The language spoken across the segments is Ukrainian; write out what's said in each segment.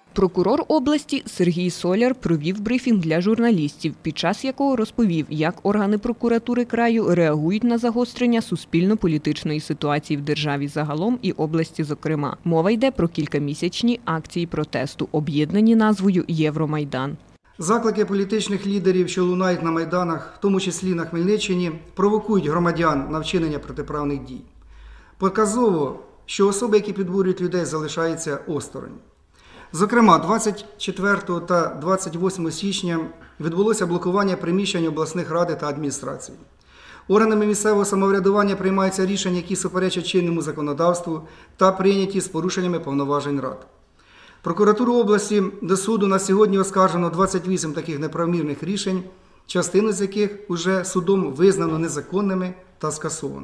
Прокурор області Сергій Соляр провів брифінг для журналістів, під час якого розповів, як органи прокуратури краю реагують на загострення суспільно-політичної ситуації в державі загалом і області зокрема. Мова йде про кількамісячні акції протесту, об'єднані назвою «Євромайдан». Заклики політичних лідерів, що лунають на майданах, в тому числі на Хмельниччині, провокують громадян на вчинення протиправних дій. Показово, що особи, які підбурюють людей, залишаються осторонь. Зокрема, 24 та 28 січня відбулося блокування приміщень обласних ради та адміністрацій. Органами місцевого самоврядування приймаються рішення, які суперечать чинному законодавству та прийняті з порушеннями повноважень рад. Прокуратуру області до суду на сьогодні оскаржено 28 таких неправомірних рішень, частину з яких уже судом визнано незаконними та скасовано.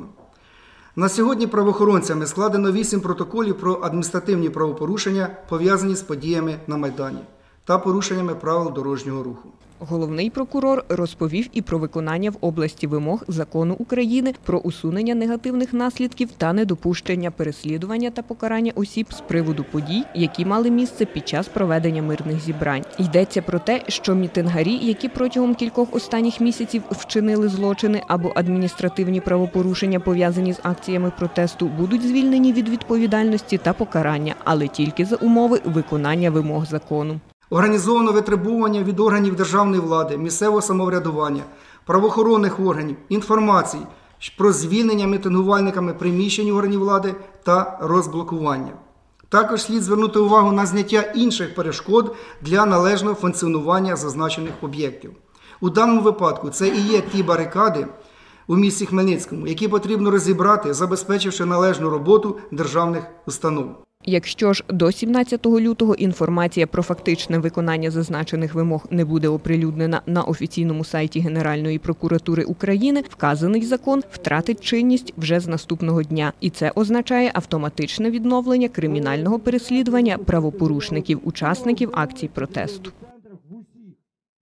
На сьогодні правоохоронцями складено 8 протоколів про адміністративні правопорушення, пов'язані з подіями на Майдані та порушеннями правил дорожнього руху. Головний прокурор розповів і про виконання в області вимог Закону України про усунення негативних наслідків та недопущення переслідування та покарання осіб з приводу подій, які мали місце під час проведення мирних зібрань. Йдеться про те, що мітингарі, які протягом кількох останніх місяців вчинили злочини або адміністративні правопорушення, пов'язані з акціями протесту, будуть звільнені від відповідальності та покарання, але тільки за умови виконання вимог закону. Організовано витребування від органів державної влади, місцевого самоврядування, правоохоронних органів, інформації про звільнення мітингувальниками приміщень органів влади та розблокування. Також слід звернути увагу на зняття інших перешкод для належного функціонування зазначених об'єктів. У даному випадку це і є ті барикади у місті Хмельницькому, які потрібно розібрати, забезпечивши належну роботу державних установ. Якщо ж до 17 лютого інформація про фактичне виконання зазначених вимог не буде оприлюднена на офіційному сайті Генеральної прокуратури України, вказаний закон втратить чинність вже з наступного дня. І це означає автоматичне відновлення кримінального переслідування правопорушників, учасників акцій протесту.